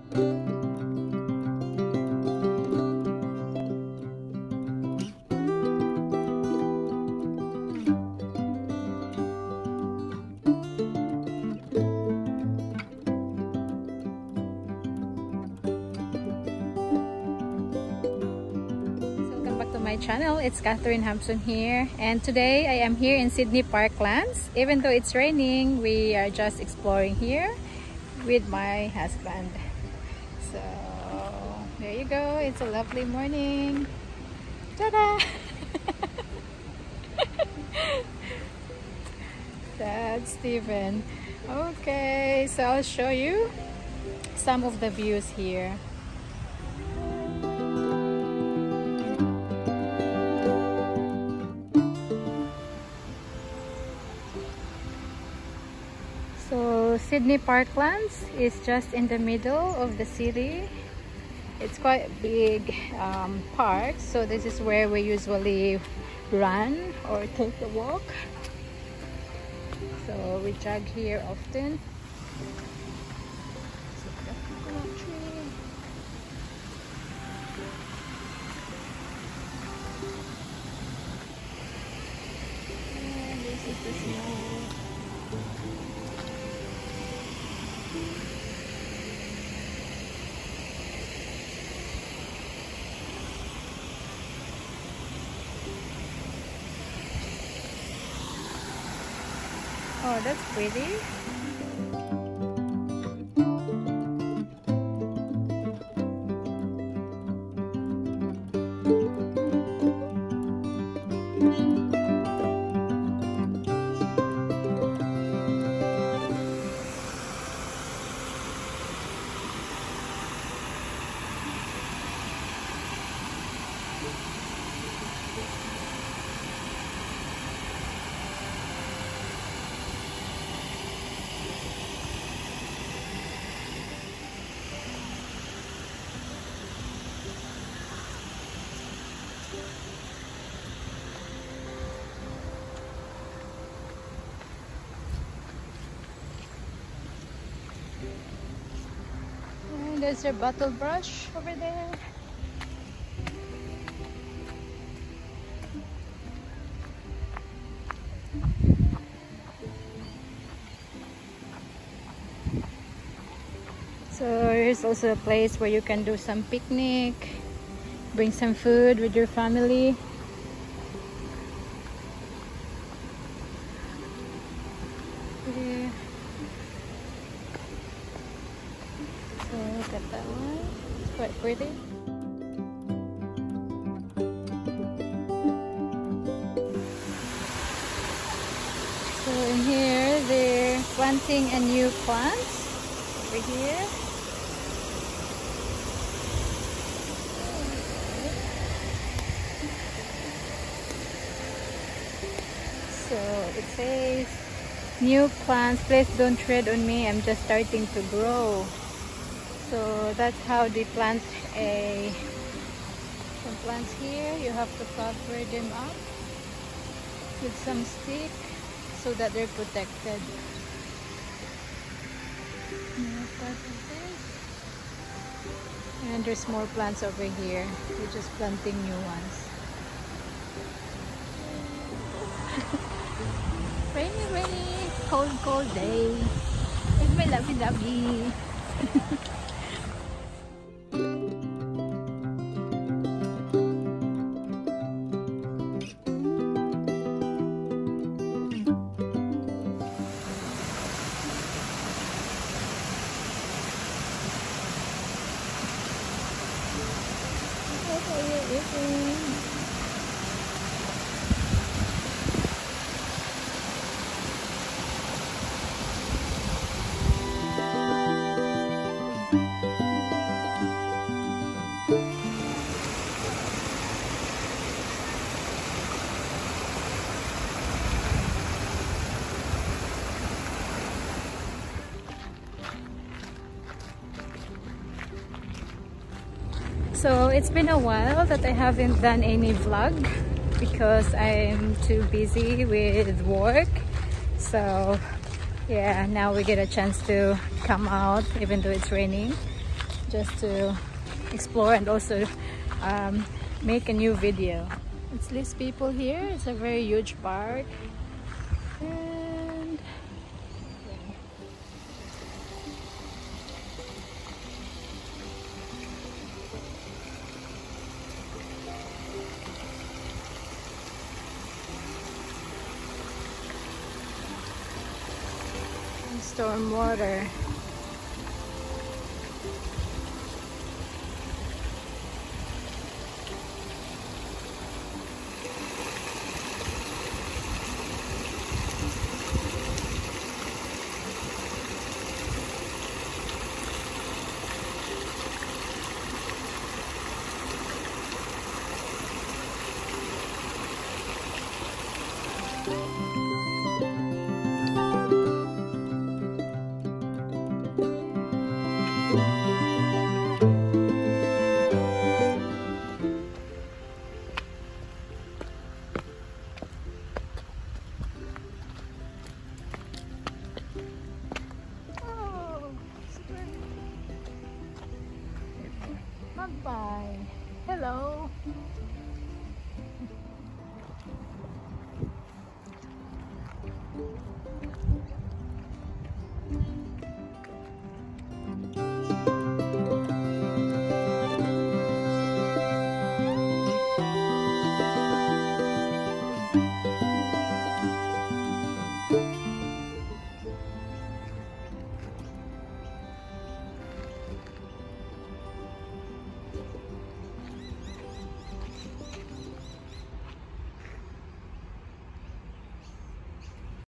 My channel, it's Catherine Hampson here, and today I am here in Sydney Parklands. Even though it's raining, we are just exploring here with my husband. So there you go, it's a lovely morning. Ta-da! That's Steven. Okay, so I'll show you some of the views here. So Sydney Parklands is just in the middle of the city. It's quite a big park, so this is where we usually run or take a walk. So we jog here often. And this is the snow. Oh, that's pretty. There's a bottle brush over there. So here's also a place where you can do some picnic, bring some food with your family. So look at that one, it's quite pretty. So in here they're planting a new plant over here. So it says, new plants, please don't tread on me, I'm just starting to grow. So that's how they plant some plants here. You have to cover them up with some stick so that they're protected. And there's more plants over here. We're just planting new ones. Rainy, cold day. It's my lovey. So it's been a while that I haven't done any vlog because I'm too busy with work. So yeah, now we get a chance to come out even though it's raining. just to explore and also make a new video. It's these people here. It's a very huge park. And storm water. Bye. Hello.